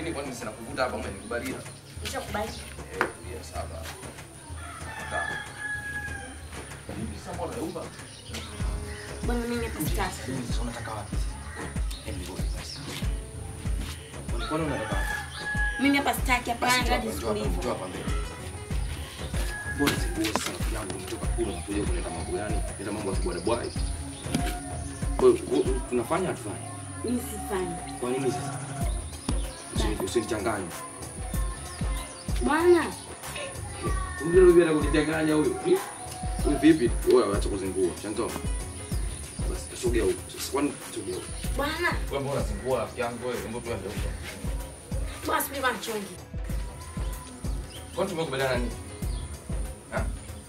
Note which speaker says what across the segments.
Speaker 1: Mimi kwani sina kuvuta hapa umenikubalia?
Speaker 2: Nishakubali.
Speaker 1: Yes, sawa. Sawa. Hivi sasa mbona umba?
Speaker 2: Bwana mimi hapa sitaki.
Speaker 1: Sasa unataka wapi? Hebu ngoja basi. Kwani unataka wapi?
Speaker 2: Mimi hapa sitaki hapa hadi siku hiyo.
Speaker 1: Njoo hapa mbele. Bora sikuwa sana yangu kutoka kule na kuja kuleta mambo gani? Kuleta mambo ya kibwana bwana. Kwa hiyo tunafanya atufanye.
Speaker 2: Mimi sifanyi.
Speaker 1: Kwa nini sasa? Usinichanganye.
Speaker 2: Bwana.
Speaker 1: Ndio bila kunichanganya huyo. Huyu vipi? Wewe acha kuzingua. Chanzo. Basi sogea huko. Kwani sogea huko.
Speaker 2: Bwana.
Speaker 1: Wewe mbona zingua rafiki yangu wewe? Mbona tuende huko?
Speaker 2: Basi mimi machongi.
Speaker 1: Kwani tumekubaliana nini? Ha?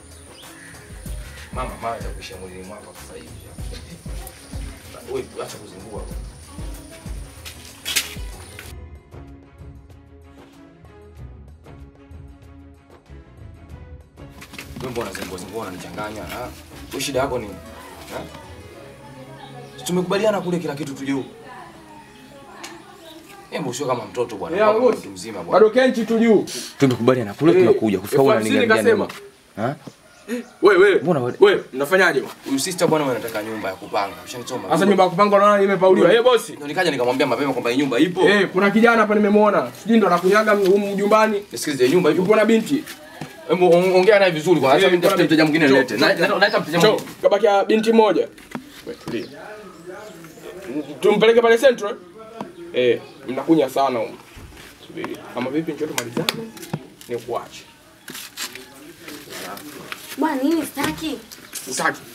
Speaker 1: Mama atakushia mwili mwako sasa hivi. Wewe acha kuzingua. Wewe mbona zingua unanichanganya? Ha? Wewe shida yako nini? Ha? Tumekubaliana kule kila kitu tuje huko. Hebu sio kama mtoto bwana, mtu mzima bwana.
Speaker 3: Bado kenchi tu juu.
Speaker 1: Tumekubaliana kule tunakuja kufika huko unaniambia. Ha?
Speaker 3: Wewe mnafanyaje?
Speaker 1: Huyu sister bwana anataka nyumba ya kupanga. Ushanichoma.
Speaker 3: Sasa nyumba ya kupanga unaona imepauliwa. Bosi.
Speaker 1: Ndio nikaja nikamwambia mapema kwamba hii nyumba ipo.
Speaker 3: Kuna kijana hapa nimemuona. Sijui ndo anakunyaga mjumbani.
Speaker 1: Nisikilize nyumba ipo.
Speaker 3: Yupo na binti.
Speaker 1: Hebu ongea naye vizuri kwa sababu nitafuta mteja mwingine nilete. Naita mteja mwingine.
Speaker 3: Kabakia binti moja. Wewe tulia. Tumpeleke pale Central. Mnakunya sana huko. Subiri. Kama vipi njoo tumalizane. Nikuache.
Speaker 2: Bwana nini sitaki?
Speaker 3: Sitaki.